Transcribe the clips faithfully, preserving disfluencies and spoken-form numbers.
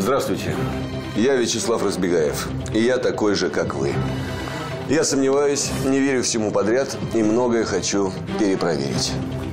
Здравствуйте. Я Вячеслав Разбегаев. И я такой же, как вы. Я сомневаюсь, не верю всему подряд и многое хочу перепроверить.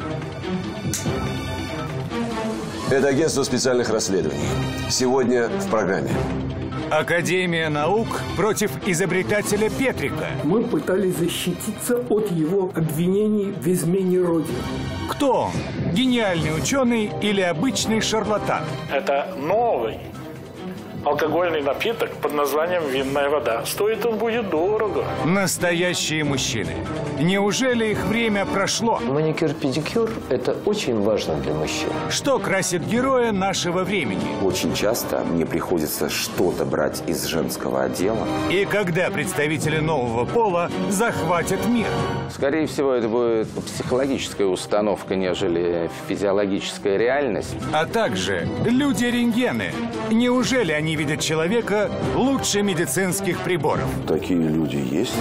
Это агентство специальных расследований. Сегодня в программе. Академия наук против изобретателя Петрика. Мы пытались защититься от его обвинений в измене Родины. Кто он? Гениальный ученый или обычный шарлатан? Это новый алкогольный напиток под названием винная вода. Стоит он будет дорого. Настоящие мужчины. Неужели их время прошло? Маникюр-педикюр – это очень важно для мужчин. Что красит героя нашего времени? Очень часто мне приходится что-то брать из женского отдела. И когда представители нового пола захватят мир? Скорее всего, это будет психологическая установка, нежели физиологическая реальность. А также люди-рентгены. Неужели они видят человека лучше медицинских приборов? Такие люди есть?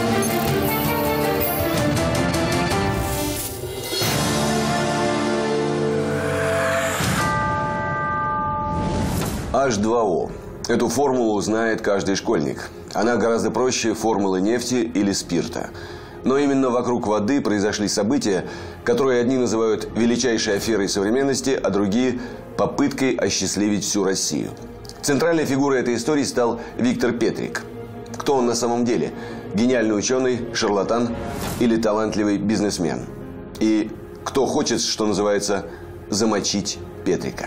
эйч два о. Эту формулу знает каждый школьник. Она гораздо проще формулы нефти или спирта. Но именно вокруг воды произошли события, которые одни называют величайшей аферой современности, а другие – попыткой осчастливить всю Россию. Центральной фигурой этой истории стал Виктор Петрик. Кто он на самом деле? Гениальный ученый, шарлатан или талантливый бизнесмен? И кто хочет, что называется, замочить Петрика?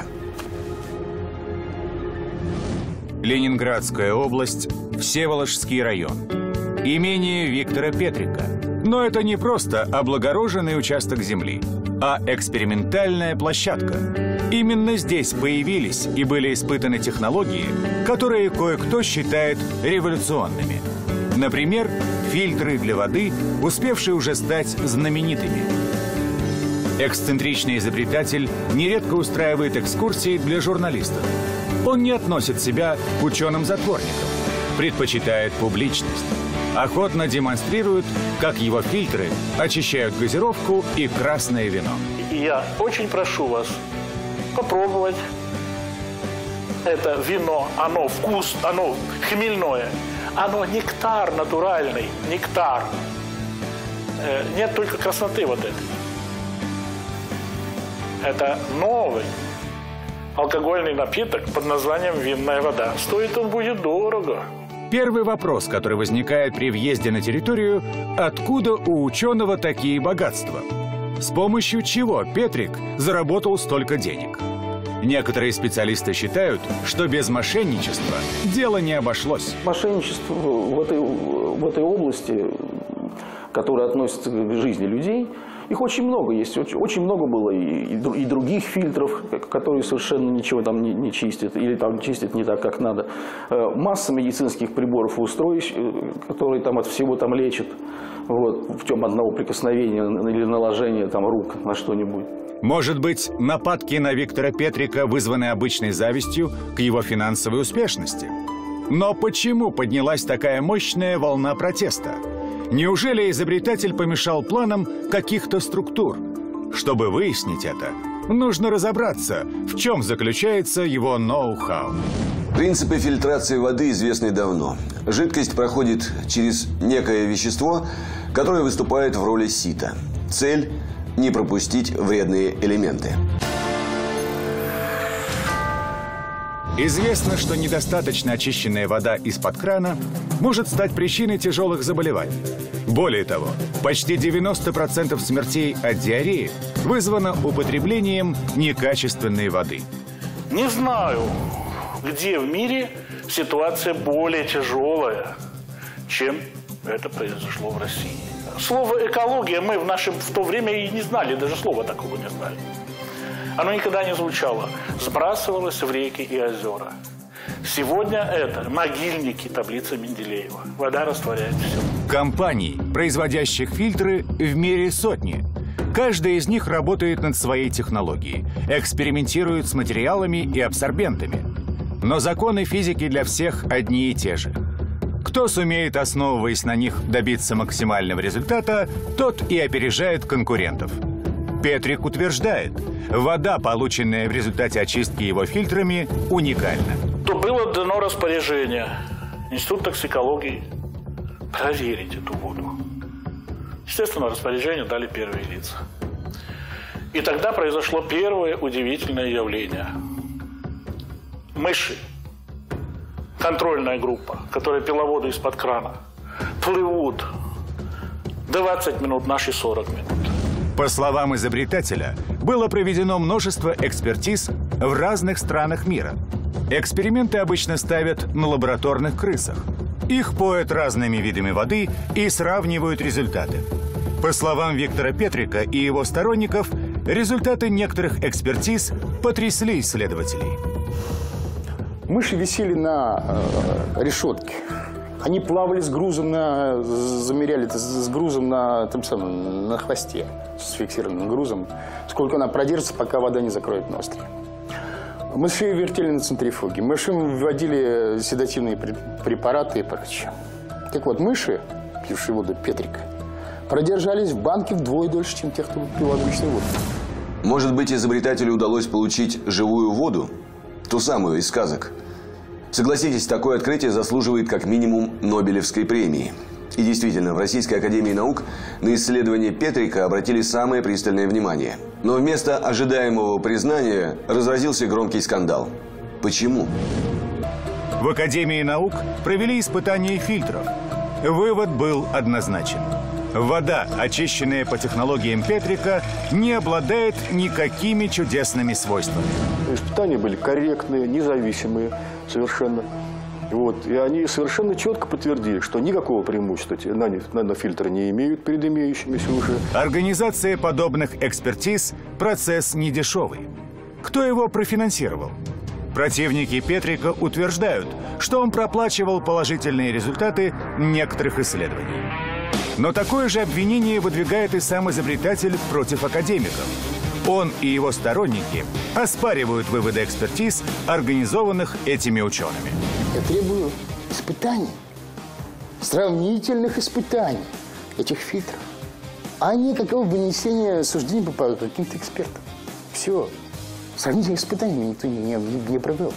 Ленинградская область, Всеволожский район. Имение Виктора Петрика. Но это не просто облагороженный участок земли, а экспериментальная площадка. Именно здесь появились и были испытаны технологии, которые кое-кто считает революционными. Например, фильтры для воды, успевшие уже стать знаменитыми. Эксцентричный изобретатель нередко устраивает экскурсии для журналистов. Он не относит себя к ученым-затворникам, предпочитает публичность. Охотно демонстрирует, как его фильтры очищают газировку и красное вино. Я очень прошу вас попробовать это вино. Оно вкус, оно хмельное, оно нектар натуральный, нектар. Э, нет только красноты вот этой. Это новый алкогольный напиток под названием винная вода. Стоит он будет дорого. Первый вопрос, который возникает при въезде на территорию – откуда у ученого такие богатства? С помощью чего Петрик заработал столько денег? Некоторые специалисты считают, что без мошенничества дело не обошлось. Мошенничество в этой, в этой области, которая относится к жизни людей, их очень много есть. Очень, очень много было и, и других фильтров, которые совершенно ничего там не, не чистят, или там чистят не так, как надо. Масса медицинских приборов и устройств, которые там от всего там лечат. Вот, путем одного прикосновения или наложения там рук на что-нибудь. Может быть, нападки на Виктора Петрика вызваны обычной завистью к его финансовой успешности? Но почему поднялась такая мощная волна протеста? Неужели изобретатель помешал планам каких-то структур? Чтобы выяснить это, нужно разобраться, в чем заключается его ноу-хау. Принципы фильтрации воды известны давно. Жидкость проходит через некое вещество, которое выступает в роли сита. Цель – не пропустить вредные элементы. Известно, что недостаточно очищенная вода из-под крана может стать причиной тяжелых заболеваний. Более того, почти девяносто процентов смертей от диареи вызвано употреблением некачественной воды. Не знаю, где в мире ситуация более тяжелая, чем это произошло в России. Слово «экология» мы в, нашем, в то время и не знали, даже слова такого не знали. Оно никогда не звучало. Сбрасывалось в реки и озера. Сегодня это могильники таблицы Менделеева. Вода растворяет все. Компаний, производящих фильтры, в мире сотни. Каждая из них работает над своей технологией, экспериментирует с материалами и абсорбентами. Но законы физики для всех одни и те же. Кто сумеет, основываясь на них, добиться максимального результата, тот и опережает конкурентов. Петрик утверждает, вода, полученная в результате очистки его фильтрами, уникальна. То было дано распоряжение Институт токсикологии проверить эту воду. Естественно, распоряжение дали первые лица. И тогда произошло первое удивительное явление. Мыши, контрольная группа, которая пила воду из-под крана, плывут двадцать минут, наши сорок минут. По словам изобретателя, было проведено множество экспертиз в разных странах мира. Эксперименты обычно ставят на лабораторных крысах. Их поят разными видами воды и сравнивают результаты. По словам Виктора Петрика и его сторонников, результаты некоторых экспертиз потрясли исследователей. Мыши висели на э, решетке. Они плавали с грузом на, замеряли это с грузом на, там самом, на хвосте, с фиксированным грузом, сколько она продержится, пока вода не закроет ноздри. Мышей вертели на центрифуге, мышам вводили седативные препараты и прочее. Так вот, мыши, пившие воду Петрика, продержались в банке вдвое дольше, чем те, кто пил обычную воду. Может быть, изобретателю удалось получить живую воду? Ту самую из сказок. Согласитесь, такое открытие заслуживает как минимум Нобелевской премии. И действительно, в Российской академии наук на исследование Петрика обратили самое пристальное внимание. Но вместо ожидаемого признания разразился громкий скандал. Почему? В Академии наук провели испытания фильтров. Вывод был однозначен. Вода, очищенная по технологиям Петрика, не обладает никакими чудесными свойствами. Испытания были корректные, независимые совершенно. Вот. И они совершенно четко подтвердили, что никакого преимущества нанофильтры не имеют перед имеющимися уже. Организация подобных экспертиз – процесс недешевый. Кто его профинансировал? Противники Петрика утверждают, что он проплачивал положительные результаты некоторых исследований. Но такое же обвинение выдвигает и сам изобретатель против академиков. Он и его сторонники оспаривают выводы экспертиз, организованных этими учеными. Я требую испытаний, сравнительных испытаний этих фильтров, а не какого вынесения суждений по каким-то экспертам. Все. Сравнительных испытаний никто не, не, не провел.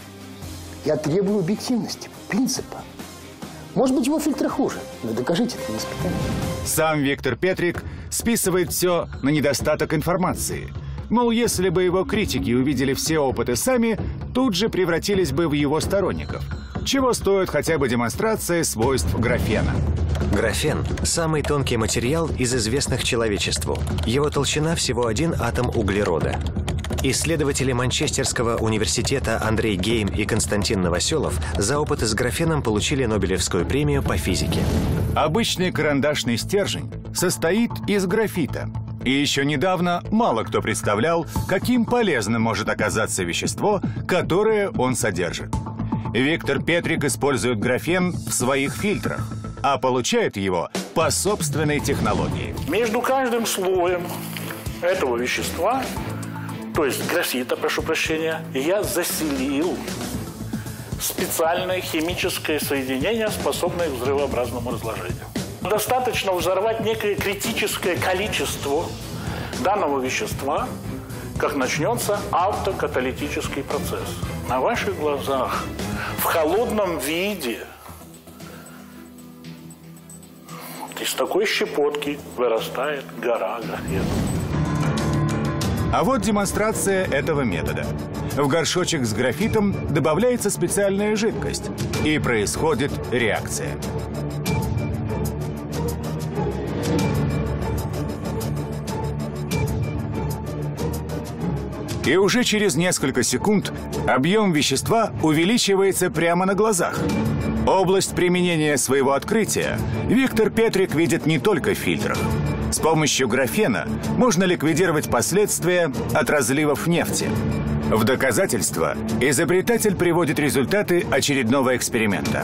Я требую объективности, принципа. Может быть, его фильтры хуже, но докажите это на испытании. Сам Виктор Петрик списывает все на недостаток информации. Мол, если бы его критики увидели все опыты сами, тут же превратились бы в его сторонников. Чего стоит хотя бы демонстрация свойств графена? Графен – самый тонкий материал из известных человечеству. Его толщина всего один атом углерода. Исследователи Манчестерского университета Андрей Гейм и Константин Новоселов за опыты с графеном получили Нобелевскую премию по физике. Обычный карандашный стержень состоит из графита. И еще недавно мало кто представлял, каким полезным может оказаться вещество, которое он содержит. Виктор Петрик использует графен в своих фильтрах, а получает его по собственной технологии. Между каждым слоем этого вещества, то есть графита, прошу прощения, я заселил специальное химическое соединение, способное к взрывообразному разложению. Достаточно взорвать некое критическое количество данного вещества, как начнется автокаталитический процесс. На ваших глазах, в холодном виде, из такой щепотки вырастает гора графена. А вот демонстрация этого метода. В горшочек с графитом добавляется специальная жидкость, и происходит реакция. И уже через несколько секунд объем вещества увеличивается прямо на глазах. Область применения своего открытия Виктор Петрик видит не только в фильтрах. С помощью графена можно ликвидировать последствия от разливов нефти. В доказательство изобретатель приводит результаты очередного эксперимента.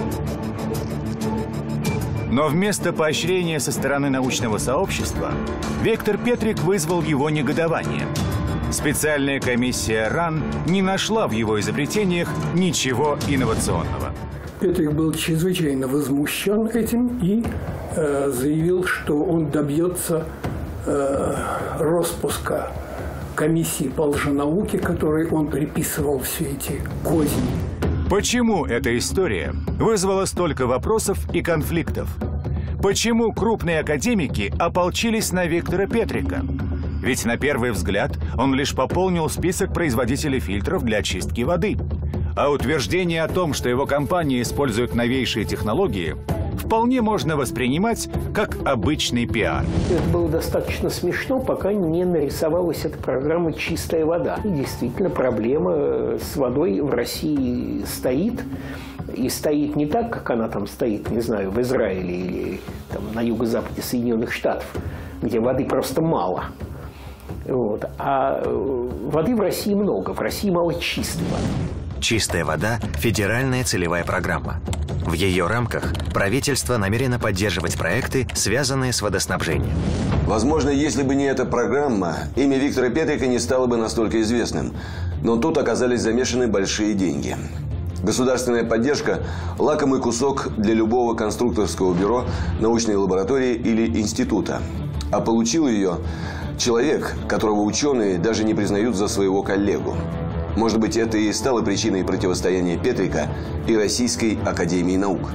Но вместо поощрения со стороны научного сообщества Виктор Петрик вызвал его негодование. Специальная комиссия РАН не нашла в его изобретениях ничего инновационного. Петрик был чрезвычайно возмущен этим и э, заявил, что он добьется э, распуска комиссии по лженауке, которой он приписывал все эти козни. Почему эта история вызвала столько вопросов и конфликтов? Почему крупные академики ополчились на Виктора Петрика? Ведь на первый взгляд он лишь пополнил список производителей фильтров для очистки воды. А утверждение о том, что его компания использует новейшие технологии, вполне можно воспринимать как обычный пиар. Это было достаточно смешно, пока не нарисовалась эта программа «Чистая вода». И действительно, проблема с водой в России стоит. И стоит не так, как она там стоит, не знаю, в Израиле или там, на юго-западе Соединенных Штатов, где воды просто мало. Вот. А воды в России много, в России мало чистой воды. «Чистая вода» – федеральная целевая программа. В ее рамках правительство намерено поддерживать проекты, связанные с водоснабжением. Возможно, если бы не эта программа, имя Виктора Петрика не стало бы настолько известным. Но тут оказались замешаны большие деньги. Государственная поддержка – лакомый кусок для любого конструкторского бюро, научной лаборатории или института. А получил ее человек, которого ученые даже не признают за своего коллегу. Может быть, это и стало причиной противостояния Петрика и Российской академии наук.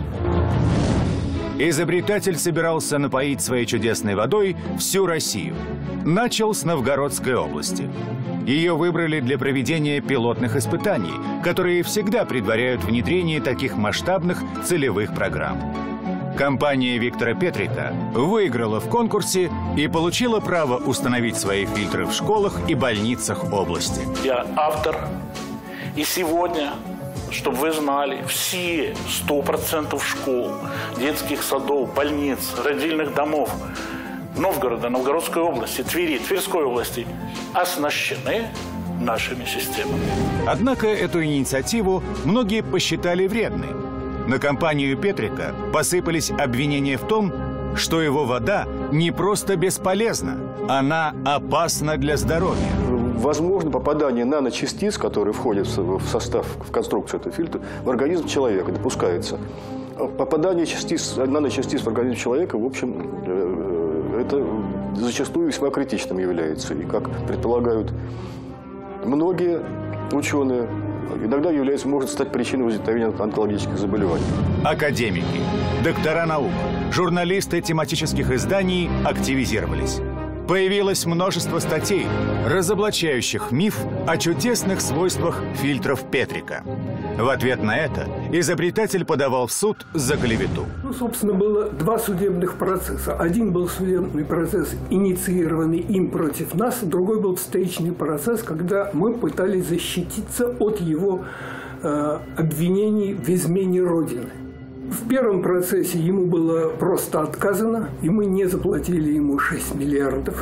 Изобретатель собирался напоить своей чудесной водой всю Россию. Начал с Новгородской области. Ее выбрали для проведения пилотных испытаний, которые всегда предваряют внедрение таких масштабных целевых программ. Компания Виктора Петрика выиграла в конкурсе и получила право установить свои фильтры в школах и больницах области. Я автор. И сегодня, чтобы вы знали, все сто процентов школ, детских садов, больниц, родильных домов Новгорода, Новгородской области, Твери, Тверской области оснащены нашими системами. Однако эту инициативу многие посчитали вредной. На компанию Петрика посыпались обвинения в том, что его вода не просто бесполезна, она опасна для здоровья. Возможно попадание наночастиц, которые входят в состав, в конструкцию этого фильтра, в организм человека, допускается. Попадание частиц, наночастиц в организм человека, в общем, это зачастую весьма критичным является. И, как предполагают многие ученые, иногда является, может стать причиной возникновения онкологических заболеваний. Академики, доктора наук, журналисты тематических изданий активизировались. Появилось множество статей, разоблачающих миф о чудесных свойствах фильтров Петрика. В ответ на это изобретатель подавал в суд за клевету. Ну, собственно, было два судебных процесса. Один был судебный процесс, инициированный им против нас, другой был встречный процесс, когда мы пытались защититься от его э, обвинений в измене Родины. В первом процессе ему было просто отказано, и мы не заплатили ему шесть миллиардов.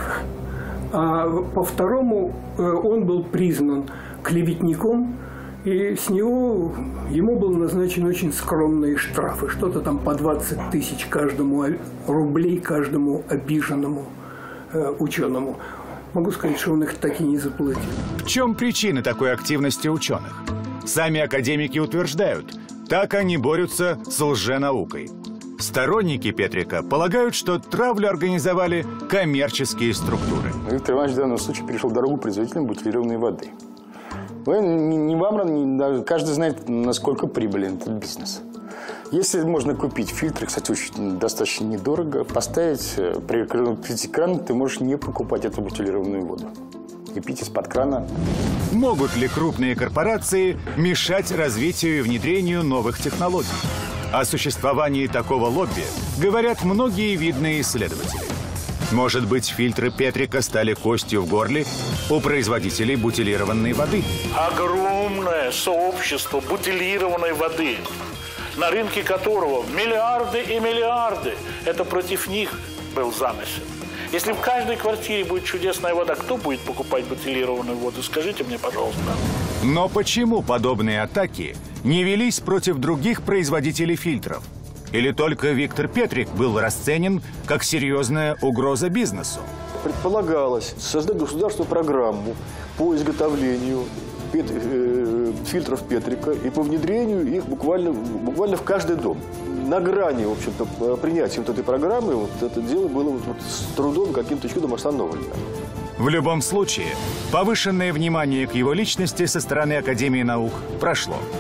А по второму он был признан клеветником, и с него ему был назначен очень скромные штрафы. Что-то там по двадцать тысяч каждому рублей каждому обиженному э, ученому. Могу сказать, что он их так и не заплатил. В чем причина такой активности ученых? Сами академики утверждают, так они борются с лженаукой. Сторонники Петрика полагают, что травлю организовали коммерческие структуры. Виктор Иванович в данном случае перешел дорогу производителям бутилированной воды. Вы, не, не вам, не, каждый знает, насколько прибылен этот бизнес. Если можно купить фильтры, кстати, очень достаточно недорого, поставить, прикрыть кран, ты можешь не покупать эту бутилированную воду и пить из-под крана. Могут ли крупные корпорации мешать развитию и внедрению новых технологий? О существовании такого лобби говорят многие видные исследователи. Может быть, фильтры Петрика стали костью в горле у производителей бутилированной воды? Огромное сообщество бутилированной воды, на рынке которого миллиарды и миллиарды. Это против них был замысел. Если в каждой квартире будет чудесная вода, кто будет покупать бутилированную воду? Скажите мне, пожалуйста. Но почему подобные атаки не велись против других производителей фильтров? Или только Виктор Петрик был расценен как серьезная угроза бизнесу? Предполагалось создать государственную программу по изготовлению пет, э, фильтров Петрика и по внедрению их буквально, буквально в каждый дом. На грани, в общем-то, принятия вот этой программы вот это дело было вот, вот, с трудом, каким-то чудом остановлено. В любом случае, повышенное внимание к его личности со стороны Академии наук прошло.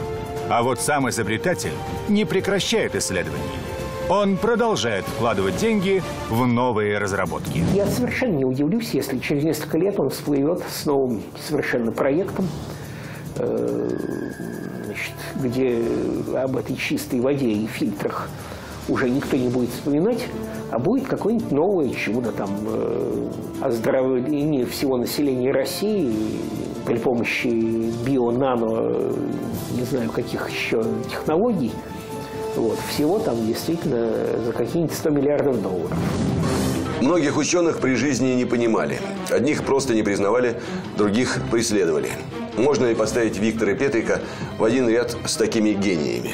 А вот сам изобретатель не прекращает исследований. Он продолжает вкладывать деньги в новые разработки. Я совершенно не удивлюсь, если через несколько лет он всплывет с новым совершенно проектом, значит, где об этой чистой воде и фильтрах уже никто не будет вспоминать, а будет какое-нибудь новое чудо, там, оздоровление всего населения России при помощи био-нано, не знаю, каких еще технологий. Вот, всего там действительно за какие-нибудь сто миллиардов долларов. Многих ученых при жизни не понимали. Одних просто не признавали, других преследовали. Можно ли поставить Виктора Петрика в один ряд с такими гениями?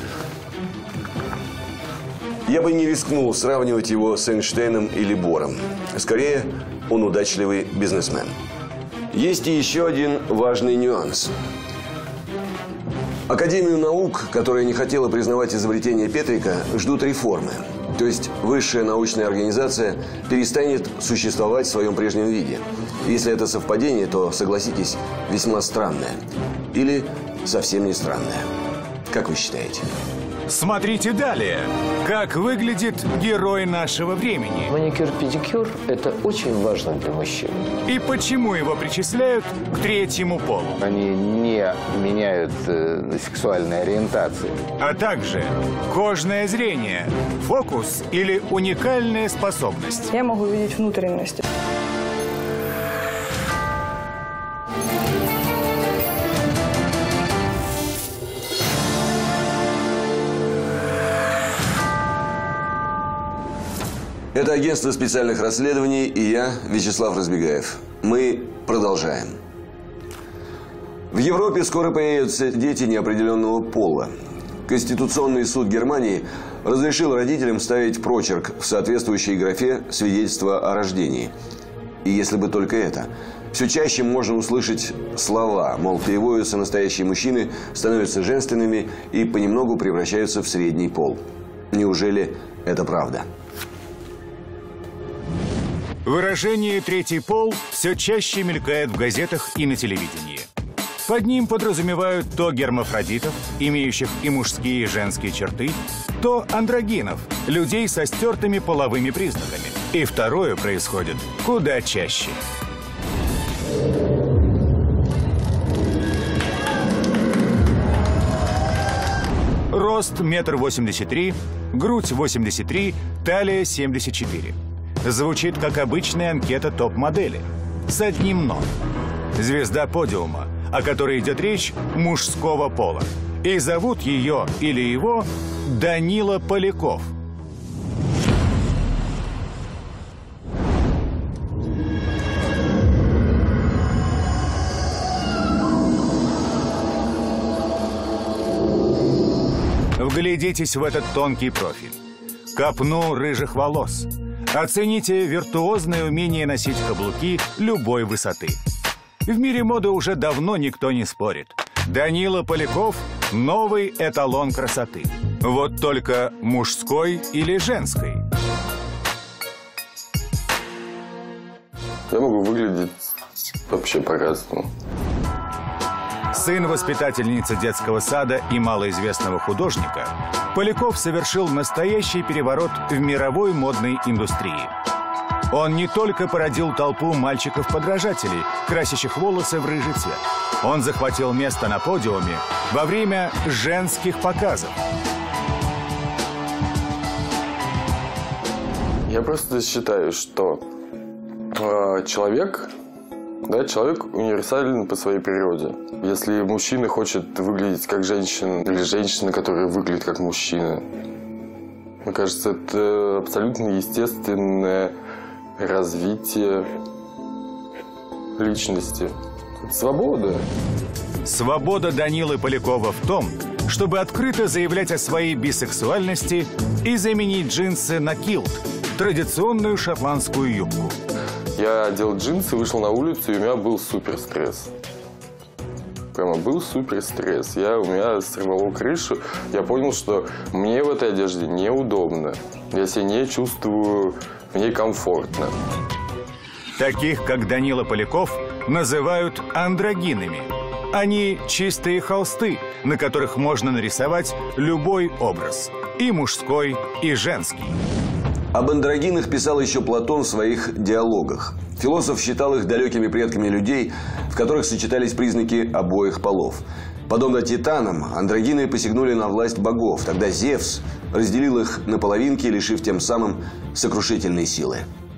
Я бы не рискнул сравнивать его с Эйнштейном или Бором. Скорее, он удачливый бизнесмен. Есть и еще один важный нюанс. Академию наук, которая не хотела признавать изобретение Петрика, ждут реформы. То есть высшая научная организация перестанет существовать в своем прежнем виде. Если это совпадение, то, согласитесь, весьма странное. Или совсем не странное. Как вы считаете? Смотрите далее. Как выглядит герой нашего времени. Маникюр-педикюр – это очень важно для мужчин. И почему его причисляют к третьему полу. Они не меняют э, сексуальной ориентации. А также кожное зрение, фокус или уникальная способность. Я могу видеть внутренности. Это агентство специальных расследований и я, Вячеслав Разбегаев. Мы продолжаем. В Европе скоро появятся дети неопределенного пола. Конституционный суд Германии разрешил родителям ставить прочерк в соответствующей графе свидетельства о рождении. И если бы только это. Все чаще можно услышать слова, мол, переводятся настоящие мужчины, становятся женственными и понемногу превращаются в средний пол. Неужели это правда? Выражение «третий пол» все чаще мелькает в газетах и на телевидении. Под ним подразумевают то гермафродитов, имеющих и мужские, и женские черты, то андрогинов, людей со стертыми половыми признаками. И второе происходит куда чаще. Рост метр восемьдесят три, грудь восемьдесят три, талия семьдесят четыре. Звучит как обычная анкета топ-модели. С одним «но». Звезда подиума, о которой идет речь, мужского пола. И зовут ее или его Данила Поляков. Вглядитесь в этот тонкий профиль. Копну рыжих волос. Оцените виртуозное умение носить каблуки любой высоты. В мире моды уже давно никто не спорит. Данила Поляков – новый эталон красоты. Вот только мужской или женской? Я могу выглядеть вообще по-разному. Сын воспитательницы детского сада и малоизвестного художника, Поляков совершил настоящий переворот в мировой модной индустрии. Он не только породил толпу мальчиков-подражателей, красящих волосы в рыжий цвет. Он захватил место на подиуме во время женских показов. Я просто считаю, что э, человек... Да, человек универсален по своей природе. Если мужчина хочет выглядеть как женщина, или женщина, которая выглядит как мужчина, мне кажется, это абсолютно естественное развитие личности. Это свобода. Свобода Данилы Полякова в том, чтобы открыто заявлять о своей бисексуальности и заменить джинсы на килт, традиционную шотландскую юбку. Я одел джинсы, вышел на улицу, и у меня был супер стресс. Прямо был супер стресс. Я, у меня сорвало крышу. Я понял, что мне в этой одежде неудобно. Я себя не чувствую в ней комфортно. Таких, как Данила Поляков, называют андрогинами. Они чистые холсты, на которых можно нарисовать любой образ. И мужской, и женский. Об андрогинах писал еще Платон в своих диалогах. Философ считал их далекими предками людей, в которых сочетались признаки обоих полов. Подобно титанам, андрогины посягнули на власть богов. Тогда Зевс разделил их на половинки, лишив тем самым сокрушительной силы.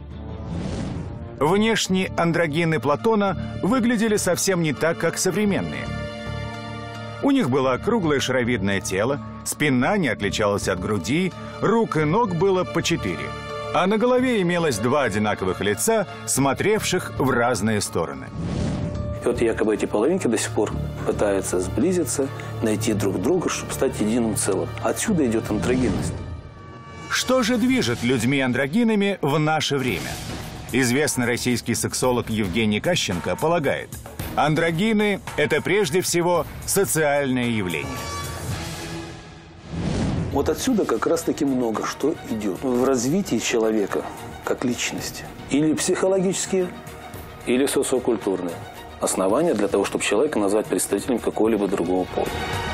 Внешне андрогины Платона выглядели совсем не так, как современные. У них было круглое шаровидное тело, спина не отличалась от груди, рук и ног было по четыре. А на голове имелось два одинаковых лица, смотревших в разные стороны. И вот якобы эти половинки до сих пор пытаются сблизиться, найти друг друга, чтобы стать единым целым. Отсюда идет андрогинность. Что же движет людьми-андрогинами в наше время? Известный российский сексолог Евгений Кащенко полагает, андрогины – это прежде всего социальное явление. Вот отсюда как раз-таки много что идет в развитии человека как личности. Или психологические, или социокультурные основания для того, чтобы человека назвать представителем какого-либо другого пола.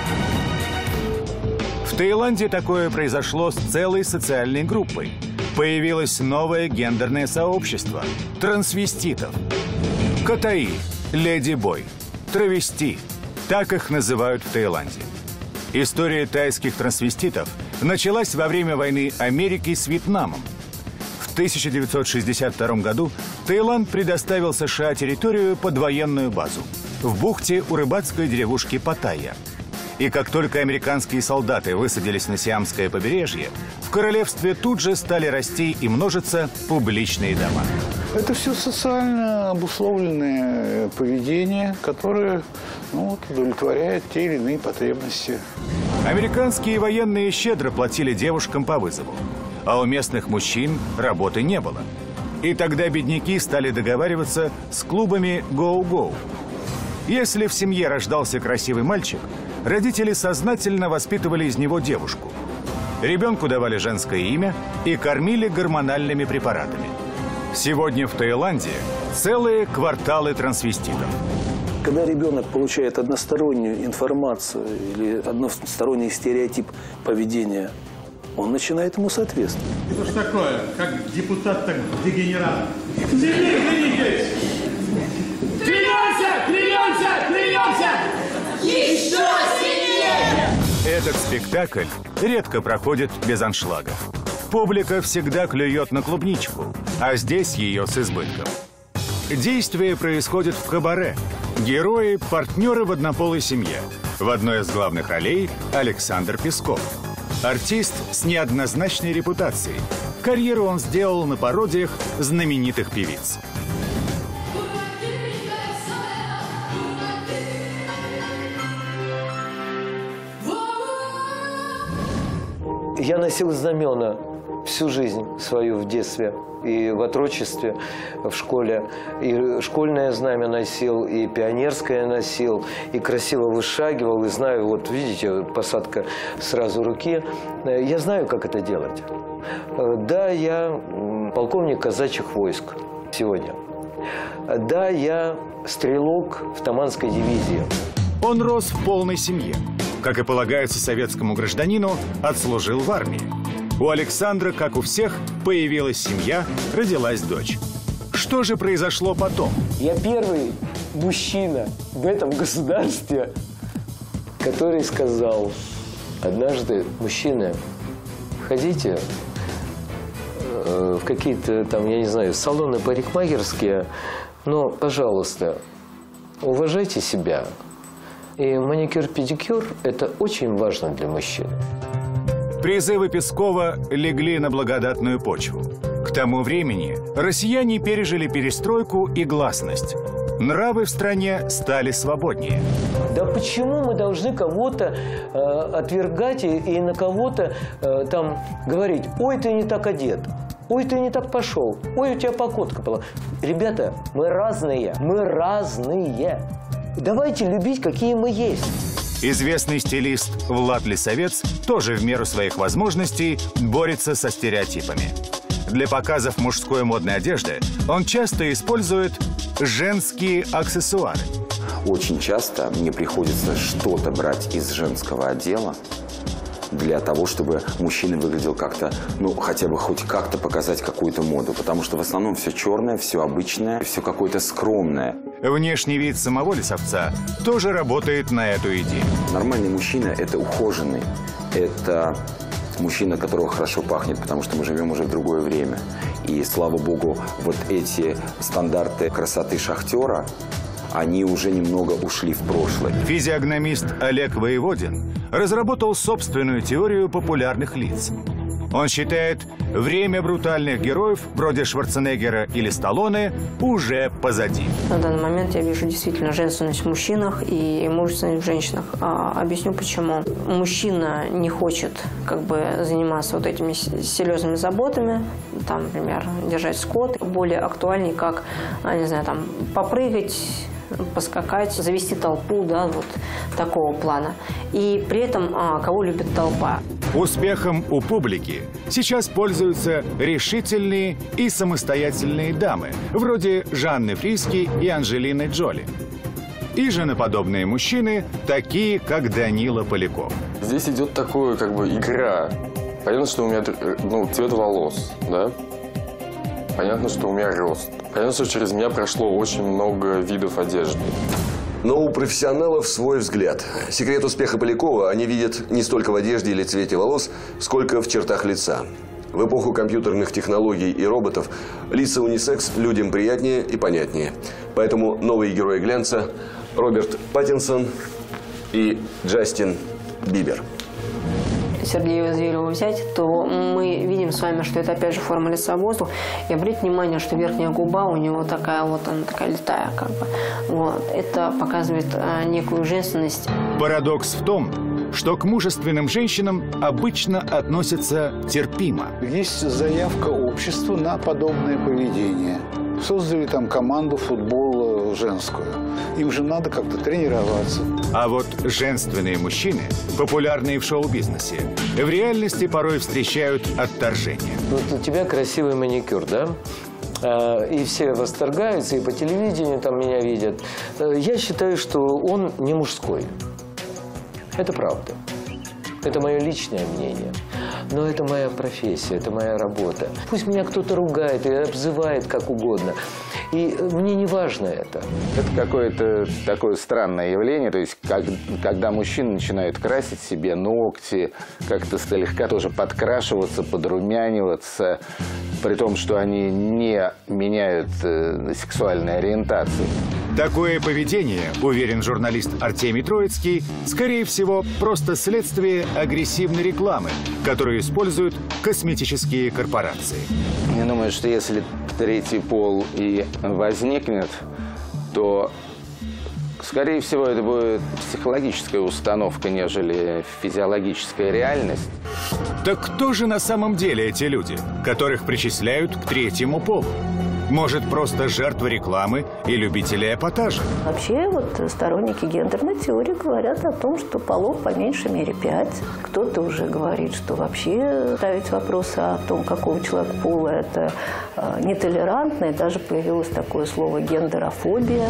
В Таиланде такое произошло с целой социальной группой. Появилось новое гендерное сообщество – трансвеститов. Катаи, леди-бой, травести – так их называют в Таиланде. История тайских трансвеститов началась во время войны Америки с Вьетнамом. В тысяча девятьсот шестьдесят втором году Таиланд предоставил США территорию под военную базу в бухте у рыбацкой деревушки Паттайя. И как только американские солдаты высадились на Сиамское побережье, в королевстве тут же стали расти и множиться публичные дома. Это все социально обусловленное поведение, которое ну, вот, удовлетворяет те или иные потребности. Американские военные щедро платили девушкам по вызову, а у местных мужчин работы не было. И тогда бедняки стали договариваться с клубами «Гоу-Гоу». Если в семье рождался красивый мальчик, родители сознательно воспитывали из него девушку. Ребенку давали женское имя и кормили гормональными препаратами. Сегодня в Таиланде целые кварталы трансвеститов. Когда ребенок получает одностороннюю информацию или односторонний стереотип поведения, он начинает ему соответствовать. Что ж такое? Как депутат, так дегенерат. Сильнее клянитесь! Клянемся! Клянемся! Клянемся! Еще сильнее! Этот спектакль редко проходит без аншлагов. Публика всегда клюет на клубничку, а здесь ее с избытком. Действие происходит в кабаре. Герои – партнеры в однополой семье. В одной из главных ролей – Александр Песков. Артист с неоднозначной репутацией. Карьеру он сделал на пародиях знаменитых певиц. Я носил знамена всю жизнь свою в детстве и в отрочестве, в школе. И школьное знамя носил, и пионерское носил, и красиво вышагивал. И знаю, вот видите, посадка сразу руки. Я знаю, как это делать. Да, я полковник казачьих войск сегодня. Да, я стрелок в Таманской дивизии. Он рос в полной семье. Как и полагается советскому гражданину, отслужил в армии. У Александра, как у всех, появилась семья, родилась дочь. Что же произошло потом? Я первый мужчина в этом государстве, который сказал однажды: мужчины, ходите э, в какие-то там, я не знаю, салоны парикмахерские, но, пожалуйста, уважайте себя. И маникюр-педикюр – это очень важно для мужчин. Призывы Пескова легли на благодатную почву. К тому времени россияне пережили перестройку и гласность. Нравы в стране стали свободнее. Да почему мы должны кого-то э, отвергать и, и на кого-то э, там говорить: ой, ты не так одет, ой, ты не так пошел, ой, у тебя покотка была. Ребята, мы разные, мы разные. Давайте любить, какие мы есть. Известный стилист Влад Лисовец тоже в меру своих возможностей борется со стереотипами. Для показов мужской модной одежды он часто использует женские аксессуары. Очень часто мне приходится что-то брать из женского отдела для того, чтобы мужчина выглядел как-то, ну, хотя бы хоть как-то показать какую-то моду. Потому что в основном все черное, все обычное, все какое-то скромное. Внешний вид самого лесовца тоже работает на эту идею. Нормальный мужчина – это ухоженный, это мужчина, которого хорошо пахнет, потому что мы живем уже в другое время. И, слава богу, вот эти стандарты красоты шахтера, они уже немного ушли в прошлое. Физиогномист Олег Воеводин разработал собственную теорию популярных лиц. Он считает, время брутальных героев, вроде Шварценеггера или Сталлоне, уже позади. На данный момент я вижу действительно женственность в мужчинах и мужественность в женщинах. А, объясню почему. Мужчина не хочет как бы заниматься вот этими серьезными заботами, там, например, держать скот. Более актуальней, как, не знаю, там, попрыгать, поскакать, завести толпу, да, вот такого плана. И при этом а, кого любит толпа. Успехом у публики сейчас пользуются решительные и самостоятельные дамы, вроде Жанны Фриске и Анджелины Джоли. И женоподобные мужчины, такие, как Данила Поляков. Здесь идет такая, как бы, игра. Понятно, что у меня, ну, цвет волос, да? Понятно, что у меня рост. Понятно, что через меня прошло очень много видов одежды. Но у профессионалов свой взгляд. Секрет успеха Полякова они видят не столько в одежде или цвете волос, сколько в чертах лица. В эпоху компьютерных технологий и роботов лица унисекс людям приятнее и понятнее. Поэтому новые герои глянца – Роберт Паттинсон и Джастин Бибер. Сергея Зверева взять, то мы видим с вами, что это опять же форма лица воздух. И обратите внимание, что верхняя губа у него такая вот, она такая летая, как бы. Вот. Это показывает а, некую женственность. Парадокс в том, что к мужественным женщинам обычно относятся терпимо. Есть заявка общества на подобное поведение. Создали там команду футбола женскую. Им же надо как-то тренироваться. А вот женственные мужчины, популярные в шоу-бизнесе, в реальности порой встречают отторжение. Вот у тебя красивый маникюр, да? И все восторгаются, и по телевидению там меня видят. Я считаю, что он не мужской. Это правда. Это мое личное мнение. Но это моя профессия, это моя работа. Пусть меня кто-то ругает и обзывает как угодно. И мне не важно это. Это какое-то такое странное явление. То есть, как, когда мужчины начинают красить себе ногти, как-то слегка тоже подкрашиваться, подрумяниваться, при том, что они не меняют э, сексуальной ориентации. Такое поведение, уверен журналист Артемий Троицкий, скорее всего, просто следствие агрессивной рекламы, которую используют косметические корпорации. Я думаю, что если третий пол и возникнет, то, скорее всего, это будет психологическая установка, нежели физиологическая реальность. Так кто же на самом деле эти люди, которых причисляют к третьему полу? Может, просто жертвы рекламы и любители эпатажа? Вообще, вот сторонники гендерной теории говорят о том, что полов по меньшей мере пять. Кто-то уже говорит, что вообще ставить вопросы о том, какого человека пола, это э, нетолерантно. И даже появилось такое слово гендерофобия.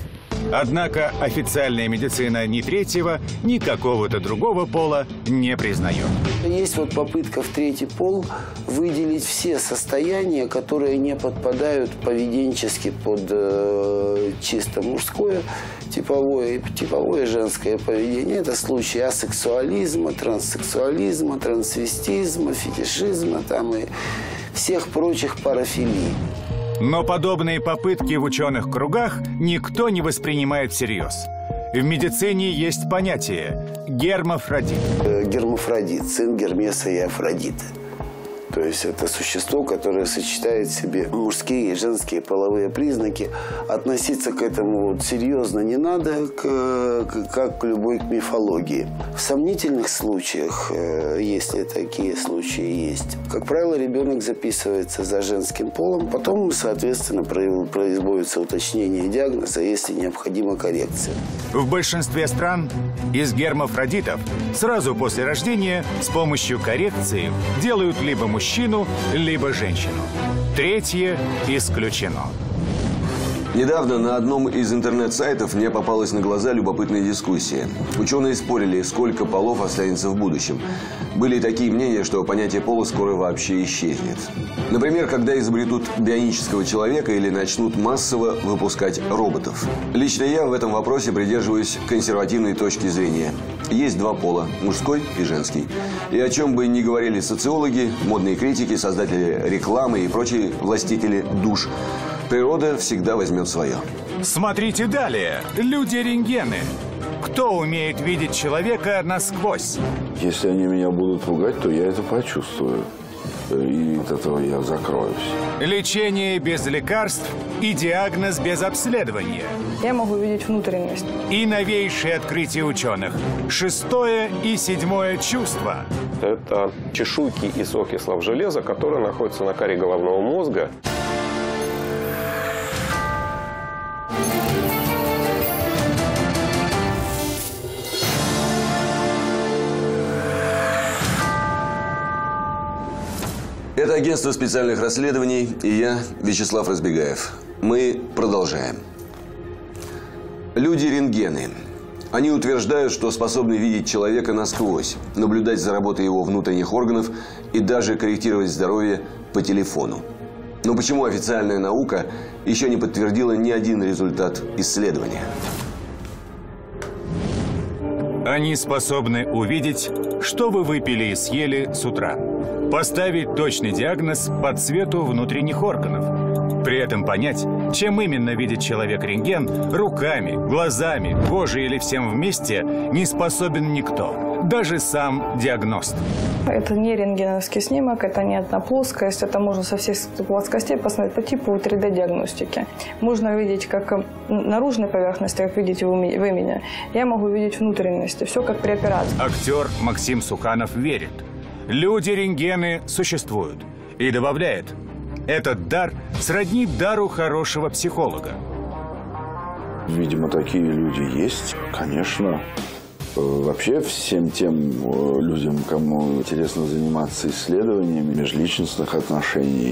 Однако официальная медицина ни третьего, ни какого-то другого пола не признает. Есть вот попытка в третий пол выделить все состояния, которые не подпадают поведенчески под э, чисто мужское, типовое, типовое женское поведение. Это случаи асексуализма, транссексуализма, трансвестизма, фетишизма там, и всех прочих парафилий. Но подобные попытки в ученых кругах никто не воспринимает всерьез. В медицине есть понятие гермафродит. Гермафродит, сын Гермеса и Афродиты. То есть это существо, которое сочетает в себе мужские и женские половые признаки. Относиться к этому вот серьезно не надо, к, к, как к любой мифологии. В сомнительных случаях, если такие случаи есть, как правило, ребенок записывается за женским полом, потом, соответственно, производится уточнение диагноза, если необходима коррекция. В большинстве стран из гермафродитов сразу после рождения с помощью коррекции делают либо мужчину, либо женщину. Третье исключено. Недавно на одном из интернет-сайтов мне попалась на глаза любопытная дискуссия. Ученые спорили, сколько полов останется в будущем. Были и такие мнения, что понятие пола скоро вообще исчезнет. Например, когда изобретут бионического человека или начнут массово выпускать роботов. Лично я в этом вопросе придерживаюсь консервативной точки зрения. Есть два пола – мужской и женский. И о чем бы ни говорили социологи, модные критики, создатели рекламы и прочие властители душ, природа всегда возьмет свое. Смотрите далее. Люди-рентгены. Кто умеет видеть человека насквозь? Если они меня будут пугать, то я это почувствую. И от этого я закроюсь. Лечение без лекарств и диагноз без обследования. Я могу видеть внутренность. И новейшие открытия ученых. Шестое и седьмое чувство. Это чешуйки из окислов железа, которые находятся на коре головного мозга. Это агентство специальных расследований и я, Вячеслав Разбегаев. Мы продолжаем. Люди-рентгены. Они утверждают, что способны видеть человека насквозь, наблюдать за работой его внутренних органов и даже корректировать здоровье по телефону. Но почему официальная наука еще не подтвердила ни один результат исследования? Они способны увидеть, что вы выпили и съели с утра. Поставить точный диагноз по цвету внутренних органов. При этом понять, чем именно видит человек рентген, руками, глазами, кожей или всем вместе, не способен никто, даже сам диагност. Это не рентгеновский снимок, это не одна плоскость, это можно со всех плоскостей посмотреть по типу три дэ диагностики. Можно видеть как наружные поверхности, как видите вы меня. Я могу видеть внутренности, все как при операции. Актер Максим Суханов верит. Люди-рентгены существуют. И добавляет, этот дар сродни дару хорошего психолога. Видимо, такие люди есть, конечно. Вообще всем тем людям, кому интересно заниматься исследованиями межличностных отношений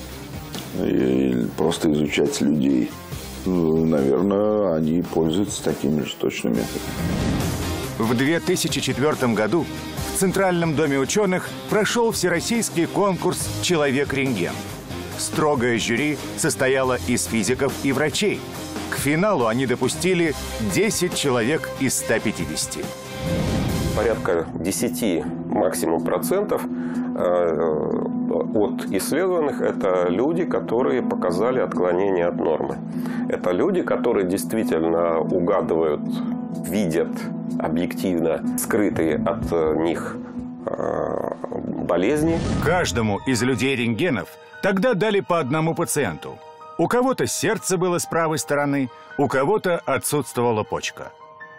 и просто изучать людей, наверное, они пользуются такими же точными методами. В две тысячи четвёртом году в Центральном доме ученых прошел всероссийский конкурс «Человек-рентген». Строгое жюри состояло из физиков и врачей. К финалу они допустили десять человек из ста пятидесяти. Порядка десяти максимум процентов от исследованных – это люди, которые показали отклонение от нормы. Это люди, которые действительно угадывают, видят объективно скрытые от них болезни. Каждому из людей-рентгенов тогда дали по одному пациенту. У кого-то сердце было с правой стороны, у кого-то отсутствовала почка.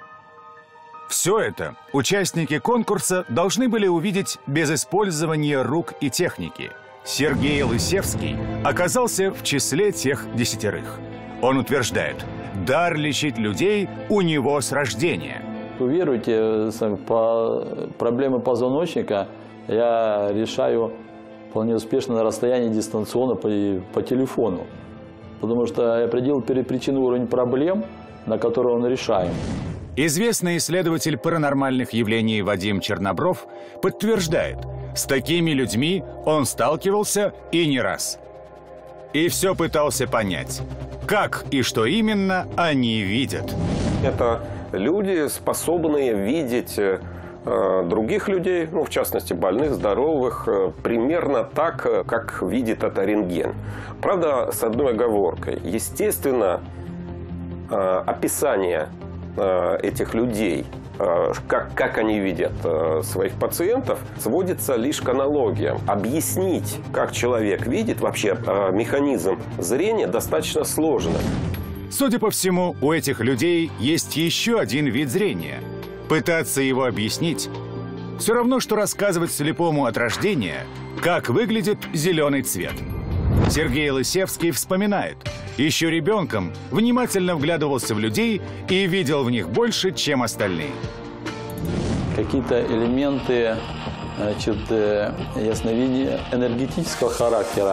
Все это участники конкурса должны были увидеть без использования рук и техники. Сергей Лысевский оказался в числе тех десятерых. Он утверждает, дар лечить людей у него с рождения. Уверуйте, по проблемы позвоночника я решаю вполне успешно на расстоянии дистанционно по, по телефону. Потому что я определил причину, уровень проблем, на которые он решаем. Известный исследователь паранормальных явлений Вадим Чернобров подтверждает, с такими людьми он сталкивался и не раз. И все пытался понять, как и что именно они видят. Это люди, способные видеть э, других людей, ну, в частности, больных, здоровых, э, примерно так, э, как видит это рентген. Правда, с одной оговоркой. Естественно, э, описание э, этих людей, э, как, как они видят э, своих пациентов, сводится лишь к аналогиям. Объяснить, как человек видит, вообще э, механизм зрения, достаточно сложно. Судя по всему, у этих людей есть еще один вид зрения. Пытаться его объяснить – все равно, что рассказывать слепому от рождения, как выглядит зеленый цвет. Сергей Лысевский вспоминает, еще ребенком внимательно вглядывался в людей и видел в них больше, чем остальные. Какие-то элементы, значит, ясновидения энергетического характера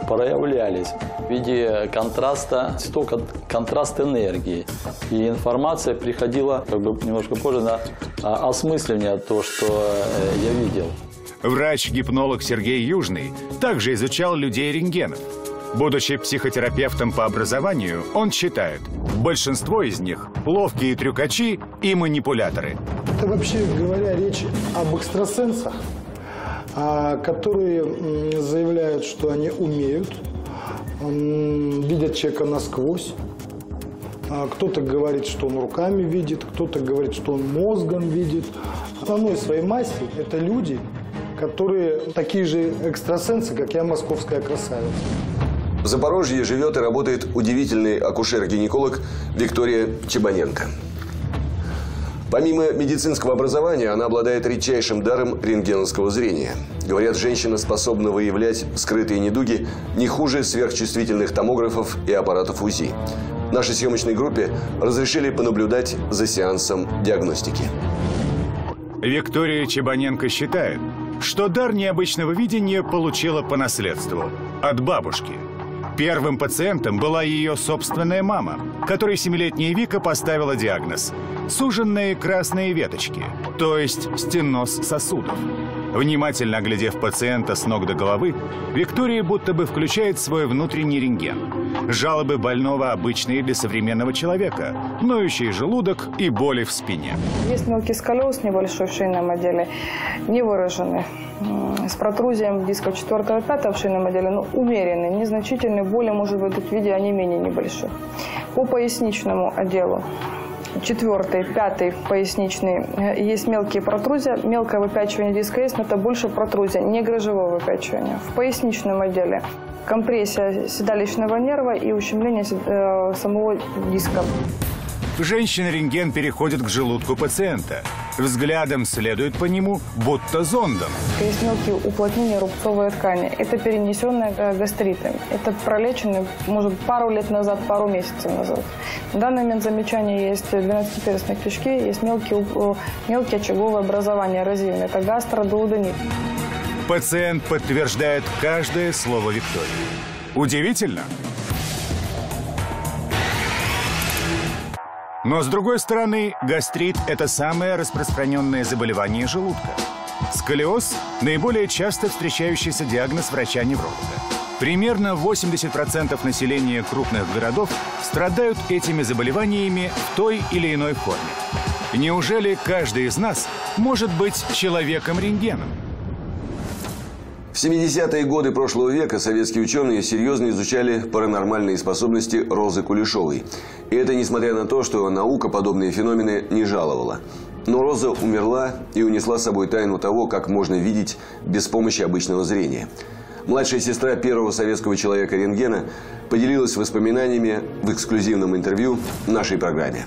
проявлялись в виде контраста цветов, контраст энергии. И информация приходила как бы немножко позже на осмысливание того, что я видел. Врач-гипнолог Сергей Южный также изучал людей-рентгенов. Будучи психотерапевтом по образованию, он считает, большинство из них – ловкие трюкачи и манипуляторы. Это, вообще говоря, речь об экстрасенсах, которые заявляют, что они умеют, видят человека насквозь. Кто-то говорит, что он руками видит, кто-то говорит, что он мозгом видит. В основной своей массе это люди, которые такие же экстрасенсы, как я, московская красавица. В Запорожье живет и работает удивительный акушер-гинеколог Виктория Чебаненко. Помимо медицинского образования, она обладает редчайшим даром рентгеновского зрения. Говорят, женщина способна выявлять скрытые недуги не хуже сверхчувствительных томографов и аппаратов УЗИ. Нашей съемочной группе разрешили понаблюдать за сеансом диагностики. Виктория Чебаненко считает, что дар необычного видения получила по наследству от бабушки. Первым пациентом была ее собственная мама, которой семилетняя Вика поставила диагноз – суженные красные веточки, то есть стеноз сосудов. Внимательно оглядев пациента с ног до головы, Виктория будто бы включает свой внутренний рентген. Жалобы больного обычные для современного человека, ноющий желудок и боли в спине. Есть мелкий сколиоз небольшой в шейном отделе, не выраженный, с протрузией дисков четвёртого и пятого в шейном отделе, но умеренный, незначительный, боли может быть в виде онемения небольших. По поясничному отделу. Четвертый, пятый поясничный. Есть мелкие протрузии. Мелкое выпячивание диска есть, но это больше протрузия, не грыжевое выпячивание. В поясничном отделе компрессия седалищного нерва и ущемление э, самого диска. Женщина-рентген переходит к желудку пациента. Взглядом следует по нему, будто зондом. Есть мелкие уплотнения рубцовой ткани. Это перенесенные гастриты. Это пролеченные, может, пару лет назад, пару месяцев назад. В данный момент замечания есть двенадцатиперстной кишки, есть мелкие, мелкие очаговые образования эрозивные. Это гастродуоденит. Пациент подтверждает каждое слово Виктории. Удивительно? Но, с другой стороны, гастрит – это самое распространенное заболевание желудка. Сколиоз – наиболее часто встречающийся диагноз врача-невролога. Примерно восемьдесят процентов населения крупных городов страдают этими заболеваниями в той или иной форме. Неужели каждый из нас может быть человеком-рентгеном? В семидесятые годы прошлого века советские ученые серьезно изучали паранормальные способности Розы Кулешовой. И это несмотря на то, что наука подобные феномены не жаловала. Но Роза умерла и унесла с собой тайну того, как можно видеть без помощи обычного зрения. Младшая сестра первого советского человека-рентгена поделилась воспоминаниями в эксклюзивном интервью в нашей программе.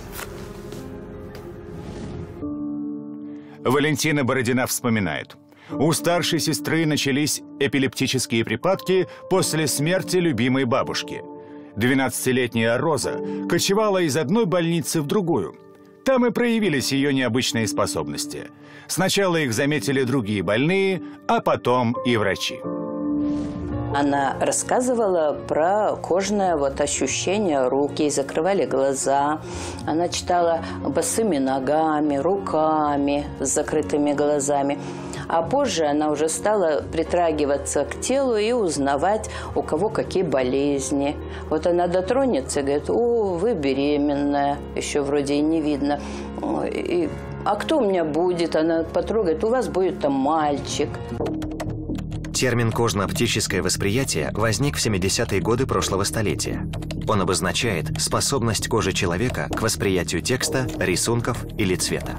Валентина Бородина вспоминает. У старшей сестры начались эпилептические припадки после смерти любимой бабушки. двенадцатилетняя Роза кочевала из одной больницы в другую. Там и проявились ее необычные способности. Сначала их заметили другие больные, а потом и врачи. Она рассказывала про кожное вот ощущение рук. Ей закрывали глаза. Она читала босыми ногами, руками с закрытыми глазами. А позже она уже стала притрагиваться к телу и узнавать, у кого какие болезни. Вот она дотронется и говорит: о, вы беременная, еще вроде и не видно. И, а кто у меня будет? Она потрогает: у вас будет там мальчик. Термин «кожно-оптическое восприятие» возник в семидесятые годы прошлого столетия. Он обозначает способность кожи человека к восприятию текста, рисунков или цвета.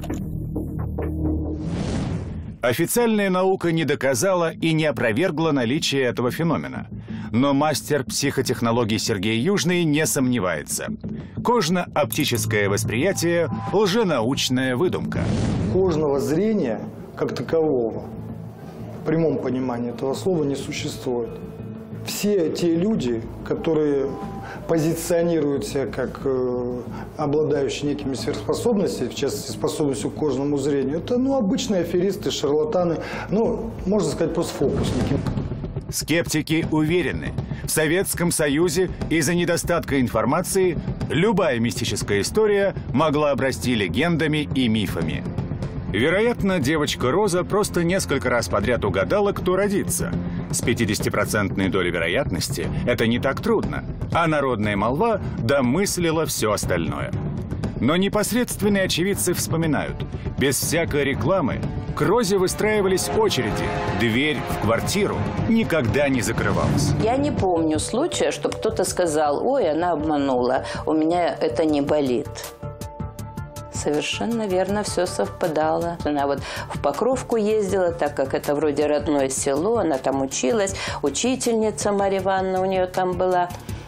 Официальная наука не доказала и не опровергла наличие этого феномена. Но мастер психотехнологий Сергей Южный не сомневается. Кожно-оптическое восприятие – лженаучная выдумка. Кожного зрения как такового в прямом понимании этого слова не существует. Все те люди, которые позиционируют себя как э, обладающие некими сверхспособностями, в частности, способностью к кожному зрению, это ну, обычные аферисты, шарлатаны, ну, можно сказать, просто фокусники. Скептики уверены, в Советском Союзе из-за недостатка информации любая мистическая история могла обрасти легендами и мифами. Вероятно, девочка Роза просто несколько раз подряд угадала, кто родится. С пятидесятипроцентной долей вероятности это не так трудно, а народная молва домыслила все остальное. Но непосредственные очевидцы вспоминают, без всякой рекламы к Розе выстраивались очереди, дверь в квартиру никогда не закрывалась. Я не помню случая, чтобы кто-то сказал: ой, она обманула, у меня это не болит. Совершенно верно, все совпадало. Она вот в Покровку ездила, так как это вроде родное село, она там училась, учительница Марья Ивановна у нее там была.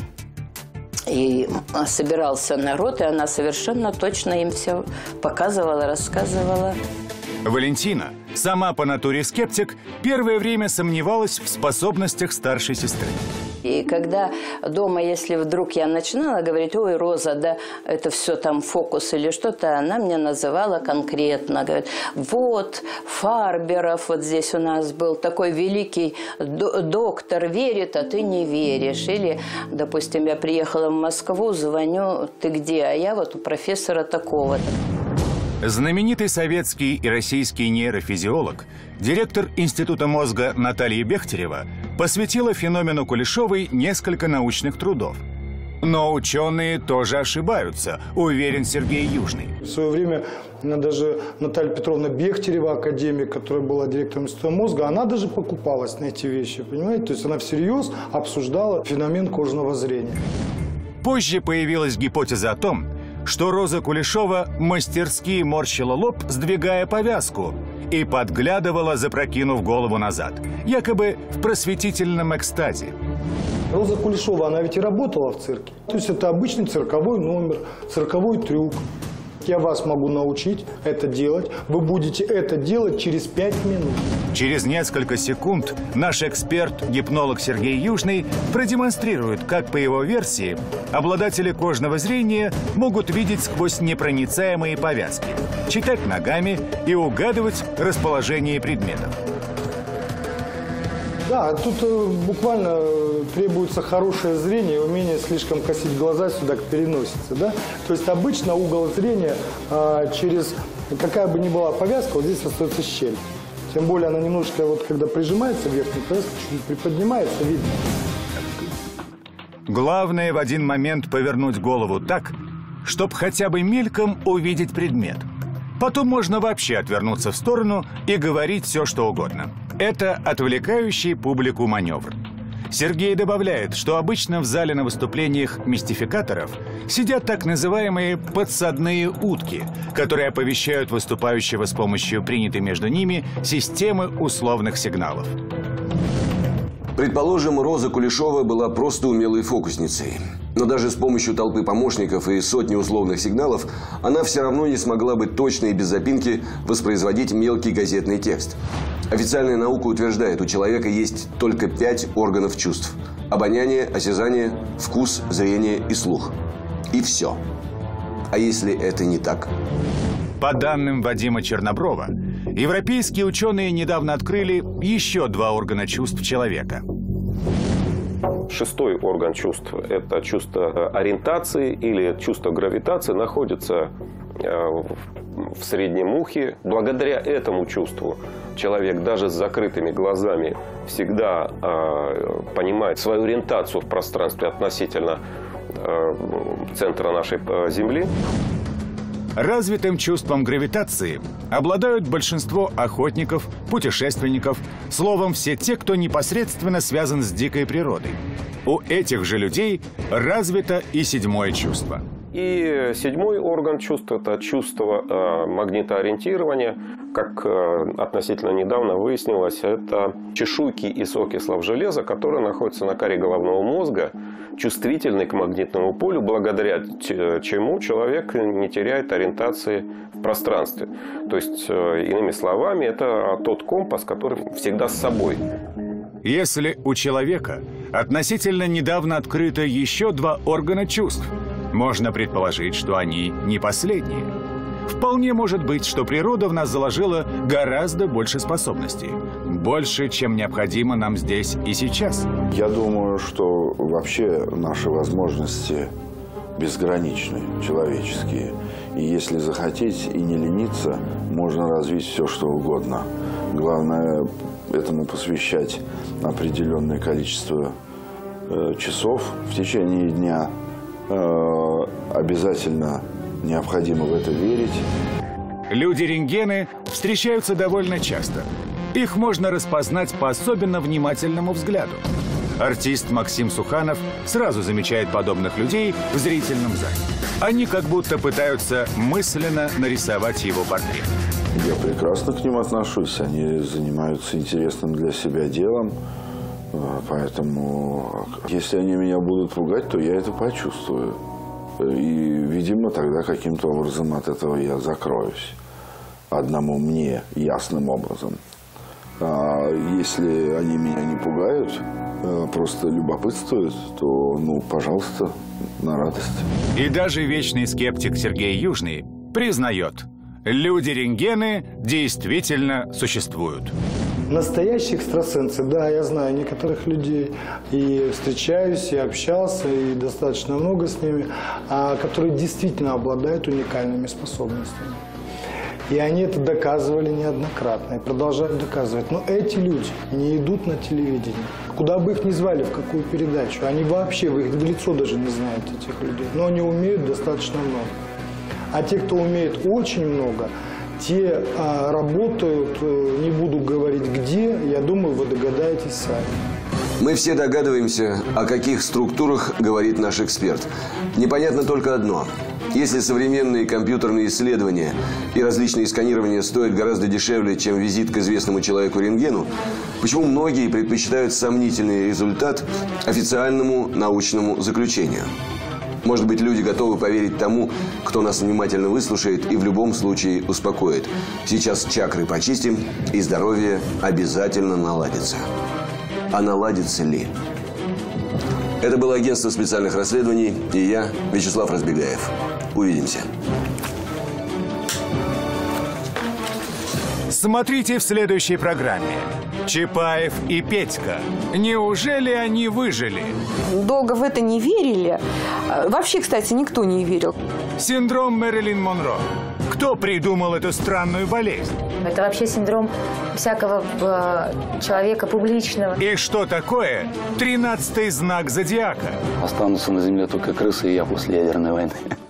И собирался народ, и она совершенно точно им все показывала, рассказывала. Валентина, сама по натуре скептик, первое время сомневалась в способностях старшей сестры. И когда дома, если вдруг я начинала говорить: ой, Роза, да это все там фокус или что-то, она мне называла конкретно. Говорит: вот, Фарберов вот здесь у нас был, такой великий доктор, верит, а ты не веришь. Или, допустим, я приехала в Москву, звоню: ты где? А я вот у профессора такого-то. Знаменитый советский и российский нейрофизиолог, директор Института мозга Наталья Бехтерева посвятила феномену Кулешовой несколько научных трудов. Но ученые тоже ошибаются, уверен Сергей Южный. В свое время даже Наталья Петровна Бехтерева, академик, которая была директором Института мозга, она даже покупалась на эти вещи, понимаете? То есть она всерьез обсуждала феномен кожного зрения. Позже появилась гипотеза о том, что Роза Кулешова мастерски морщила лоб, сдвигая повязку, и подглядывала, запрокинув голову назад, якобы в просветительном экстазе. Роза Кулешова, она ведь и работала в цирке. То есть это обычный цирковой номер, цирковой трюк. Я вас могу научить это делать. Вы будете это делать через пять минут. Через несколько секунд наш эксперт-гипнолог Сергей Южный продемонстрирует, как, по его версии, обладатели кожного зрения могут видеть сквозь непроницаемые повязки, читать ногами и угадывать расположение предметов. Да, тут э, буквально требуется хорошее зрение и умение слишком косить глаза сюда к переносице, да? То есть обычно угол зрения э, через, какая бы ни была повязка, вот здесь остается щель. Тем более она немножко, вот когда прижимается верхняя повязка, чуть-чуть приподнимается, видно. Главное в один момент повернуть голову так, чтобы хотя бы мельком увидеть предмет. Потом можно вообще отвернуться в сторону и говорить все, что угодно. Это отвлекающий публику маневр. Сергей добавляет, что обычно в зале на выступлениях мистификаторов сидят так называемые подсадные утки, которые оповещают выступающего с помощью принятой между ними системы условных сигналов. Предположим, Роза Кулешова была просто умелой фокусницей. Но даже с помощью толпы помощников и сотни условных сигналов она все равно не смогла бы точно и без запинки воспроизводить мелкий газетный текст. Официальная наука утверждает, у человека есть только пять органов чувств. Обоняние, осязание, вкус, зрение и слух. И все. А если это не так? По данным Вадима Черноброва, европейские ученые недавно открыли еще два органа чувств человека. Шестой орган чувств – это чувство ориентации или чувство гравитации, находится в среднем ухе. Благодаря этому чувству человек даже с закрытыми глазами всегда понимает свою ориентацию в пространстве относительно центра нашей Земли. Развитым чувством гравитации обладают большинство охотников, путешественников, словом, все те, кто непосредственно связан с дикой природой. У этих же людей развито и седьмое чувство. И седьмой орган чувств – это чувство э, магнитоориентирования. Как э, относительно недавно выяснилось, это чешуйки из окислов железа, которые находятся на коре головного мозга, чувствительны к магнитному полю, благодаря чему человек не теряет ориентации в пространстве. То есть, э, иными словами, это тот компас, который всегда с собой. Если у человека относительно недавно открыто еще два органа чувств, можно предположить, что они не последние. вполне может быть, что природа в нас заложила гораздо больше способностей. Больше, чем необходимо нам здесь и сейчас. Я думаю, что вообще наши возможности безграничны, человеческие. И если захотеть и не лениться, можно развить все, что угодно. Главное этому посвящать определенное количество э, часов в течение дня. Э, обязательно необходимо в это верить. Люди-рентгены встречаются довольно часто. Их можно распознать по особенно внимательному взгляду. Артист Максим Суханов сразу замечает подобных людей в зрительном зале. Они как будто пытаются мысленно нарисовать его портрет. Я прекрасно к ним отношусь. Они занимаются интересным для себя делом. Поэтому, если они меня будут пугать, то я это почувствую. И, видимо, тогда каким-то образом от этого я закроюсь. Одному мне ясным образом. А если они меня не пугают, просто любопытствуют, то, ну, пожалуйста, на радость. И даже вечный скептик Сергей Южный признает, люди-рентгены действительно существуют. Настоящие экстрасенсы, да, я знаю некоторых людей, и встречаюсь, и общался, и достаточно много с ними, а, которые действительно обладают уникальными способностями. И они это доказывали неоднократно и продолжают доказывать. Но эти люди не идут на телевидение. Куда бы их ни звали, в какую передачу, они вообще, вы их в лицо даже не знаете, этих людей. Но они умеют достаточно много. А те, кто умеет очень много, те а, работают, не буду говорить где, я думаю, вы догадаетесь сами. Мы все догадываемся, о каких структурах говорит наш эксперт. Непонятно только одно. Если современные компьютерные исследования и различные сканирования стоят гораздо дешевле, чем визит к известному человеку-рентгену, почему многие предпочитают сомнительный результат официальному научному заключению? Может быть, люди готовы поверить тому, кто нас внимательно выслушает и в любом случае успокоит. Сейчас чакры почистим, и здоровье обязательно наладится. А наладится ли? Это было агентство специальных расследований и я, Вячеслав Разбегаев. Увидимся. Смотрите в следующей программе. Чапаев и Петька. Неужели они выжили? Долго в это не верили. Вообще, кстати, никто не верил. Синдром Мэрилин Монро. Кто придумал эту странную болезнь? Это вообще синдром всякого э, человека публичного. И что такое тринадцатый знак зодиака? Останутся на земле только крысы и я после ядерной войны.